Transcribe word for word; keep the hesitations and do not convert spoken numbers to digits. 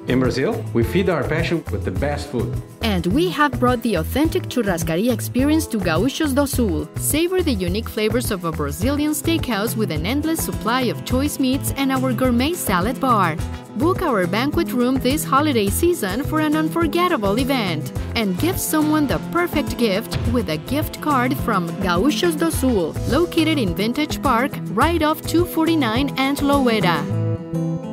In Brazil, we feed our passion with the best food. And we have brought the authentic churrascaria experience to Gauchos Do Sul. Savor the unique flavors of a Brazilian steakhouse with an endless supply of choice meats and our gourmet salad bar. Book our banquet room this holiday season for an unforgettable event. And give someone the perfect gift with a gift card from Gauchos Do Sul, located in Vintage Park, right off two forty-nine and Blvd.